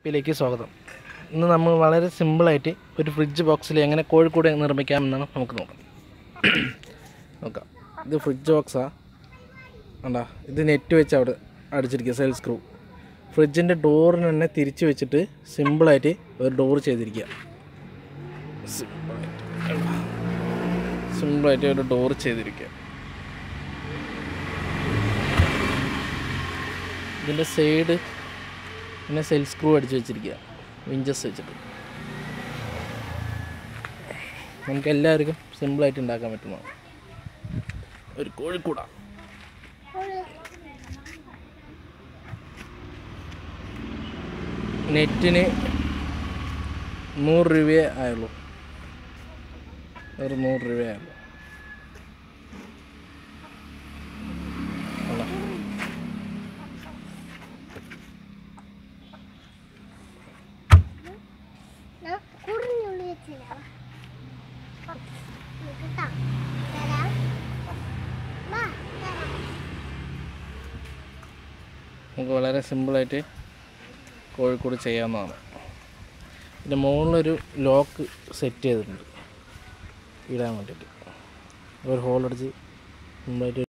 റെസിപ്പിയിലേക്ക് സ്വാഗതം. ഇന്ന് നമ്മൾ വളരെ സിമ്പിളായിട്ട് ഒരു ഫ്രിഡ്ജ് ബോക്സിൽ എങ്ങനെ കോഴിക്കൂട് നിർമ്മിക്കാമെന്നാണ് നമുക്ക് നോക്കാം. ഇത് ഫ്രിഡ്ജ് ബോക്സാണ്. കണ്ടാ, ഇത് നെറ്റ് വെച്ച് അവിടെ അടിച്ചിരിക്കുക, സെൽ സ്ക്രൂ. ഫ്രിഡ്ജിൻ്റെ ഡോറിന് തന്നെ തിരിച്ച് വെച്ചിട്ട് സിമ്പിളായിട്ട് ഒരു ഡോർ ചെയ്തിരിക്കുക. സിമ്പിളായിട്ട് ഒരു ഡോർ ചെയ്തിരിക്കുക. ഇതിൻ്റെ സൈഡ് പിന്നെ സെൽ സ്ക്രൂ അടിച്ച് വെച്ചിരിക്കുക, വിഞ്ചസ് വെച്ചിട്ട്. നമുക്ക് എല്ലാവർക്കും സിമ്പിളായിട്ട് ഉണ്ടാക്കാൻ പറ്റുന്നതാണ് ഒരു കോഴിക്കൂട. നെറ്റിന് 100 രൂപയേ ആയുള്ളൂ, ഒരു 100 രൂപയേ ആയുള്ളൂ. നമുക്ക് വളരെ സിമ്പിളായിട്ട് കോഴിക്കൂട് ചെയ്യാവുന്നതാണ്. ഇതിൻ്റെ മുകളിലൊരു ലോക്ക് സെറ്റ് ചെയ്തിട്ടുണ്ട് ഇടാൻ വേണ്ടിയിട്ട്. ഒരു ഹോളടിച്ച് സിമ്പിളായിട്ട്